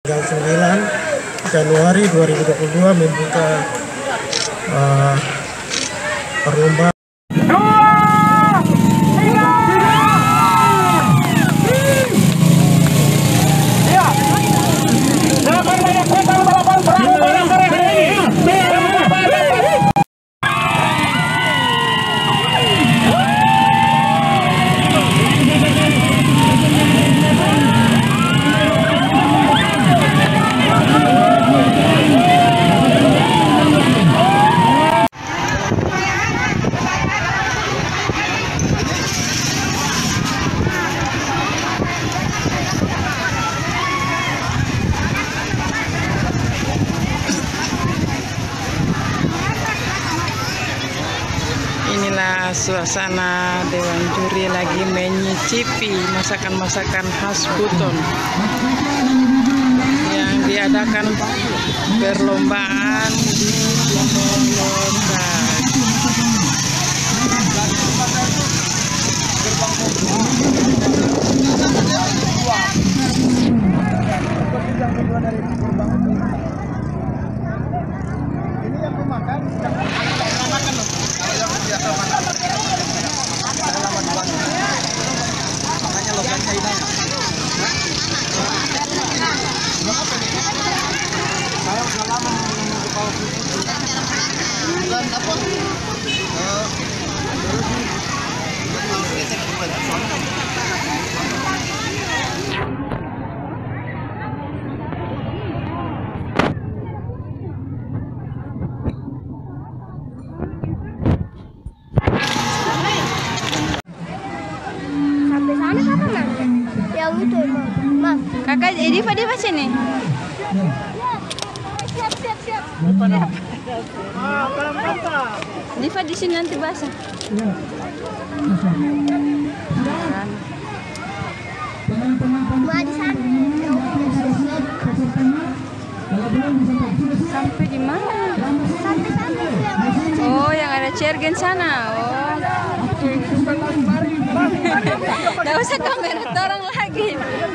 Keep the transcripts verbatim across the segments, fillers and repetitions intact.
Tanggal sembilan Januari dua ribu dua puluh dua membuka uh, perlombaan. Inilah suasana Dewan Juri lagi menyicipi masakan-masakan khas Buton yang diadakan perlombaan di Lombok. Ini yang pemakan makan loh. Yang biasa makan. Makanya logatnya ini. Saya sudah lama menunggu kepala susu. Bukan apa? Kakak Diva di sini. Siap, siap, siap. Diva di sini nanti basah. Sampai di mana? Oh, yang ada Ciergen sana. Oh. Gak usah kamera orang lagi.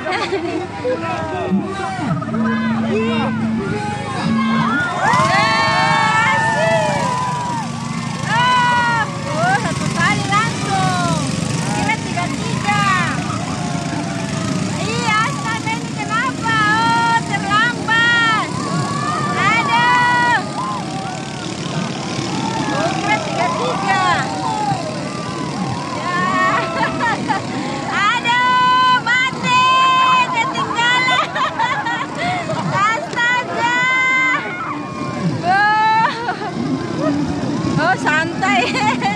Oh, santai.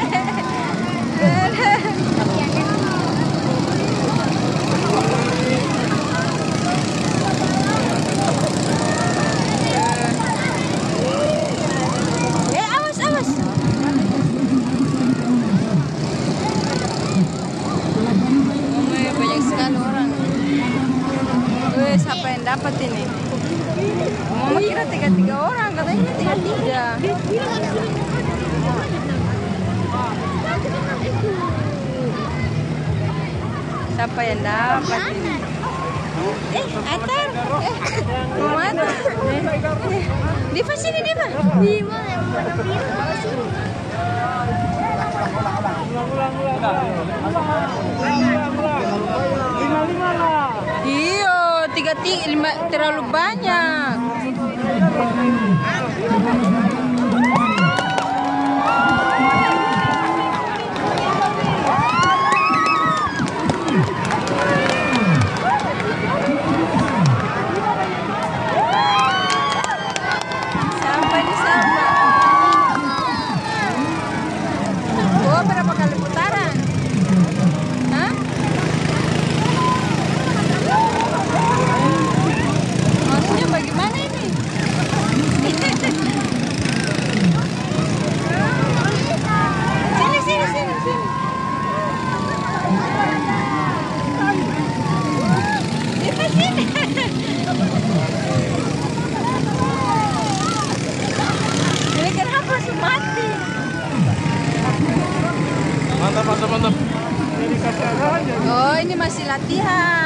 Eh, awas, awas. Oh, banyak sekali orang. Wih, siapa yang dapat ini? Mama kira tiga tiga orang, katanya tiga tiga. Siapa yang dapat ini? Eh, Atar. Eh, Mama Atar. Eh, Diva sini, Diva. Diva yang warna biru. Lima lima lah. Iyo, tiga tiga lima terlalu banyak. Sampai di sana. Oh, berapa kali putaran? Hah? Maksudnya bagaimana ini? Sini, sini, sini, sini. Diva sini. Ini kenapa langsung mati? Mantap, mantap, mantap. Oh, ini masih latihan.